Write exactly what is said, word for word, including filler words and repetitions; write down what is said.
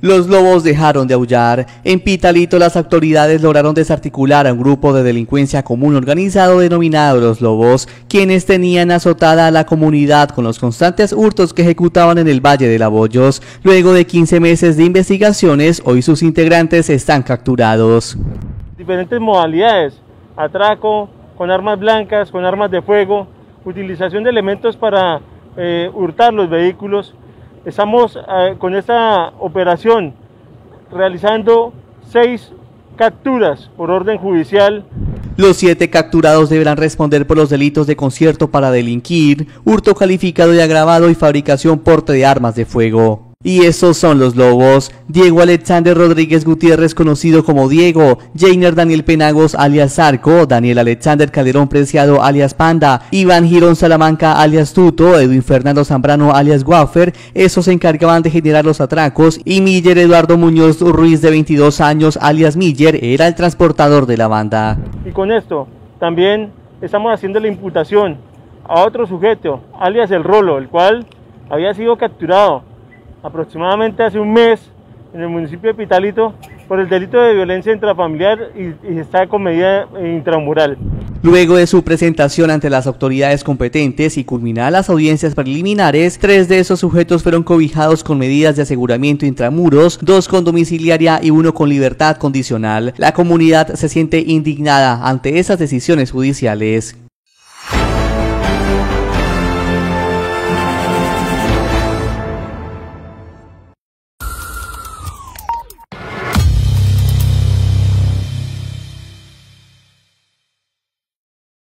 Los lobos dejaron de aullar. En Pitalito las autoridades lograron desarticular a un grupo de delincuencia común organizado denominado Los Lobos, quienes tenían azotada a la comunidad con los constantes hurtos que ejecutaban en el Valle de Laboyos. Luego de quince meses de investigaciones, hoy sus integrantes están capturados. Diferentes modalidades: atraco, con armas blancas, con armas de fuego, utilización de elementos para eh, hurtar los vehículos. Estamos eh, con esta operación realizando seis capturas por orden judicial. Los siete capturados deberán responder por los delitos de concierto para delinquir, hurto calificado y agravado y fabricación porte de armas de fuego. Y esos son los lobos: Diego Alexander Rodríguez Gutiérrez, conocido como Diego; Jainer Daniel Penagos alias Zarco; Daniel Alexander Calderón Preciado alias Panda; Iván Girón Salamanca alias Tuto; Edwin Fernando Zambrano alias Waffer. Esos se encargaban de generar los atracos, y Miller Eduardo Muñoz Ruiz, de veintidós años alias Miller, era el transportador de la banda. Y con esto también estamos haciendo la imputación a otro sujeto alias El Rolo, el cual había sido capturado aproximadamente hace un mes en el municipio de Pitalito por el delito de violencia intrafamiliar y, y está con medida intramural. Luego de su presentación ante las autoridades competentes y culminadas las audiencias preliminares, tres de esos sujetos fueron cobijados con medidas de aseguramiento intramuros, dos con domiciliaria y uno con libertad condicional. La comunidad se siente indignada ante esas decisiones judiciales.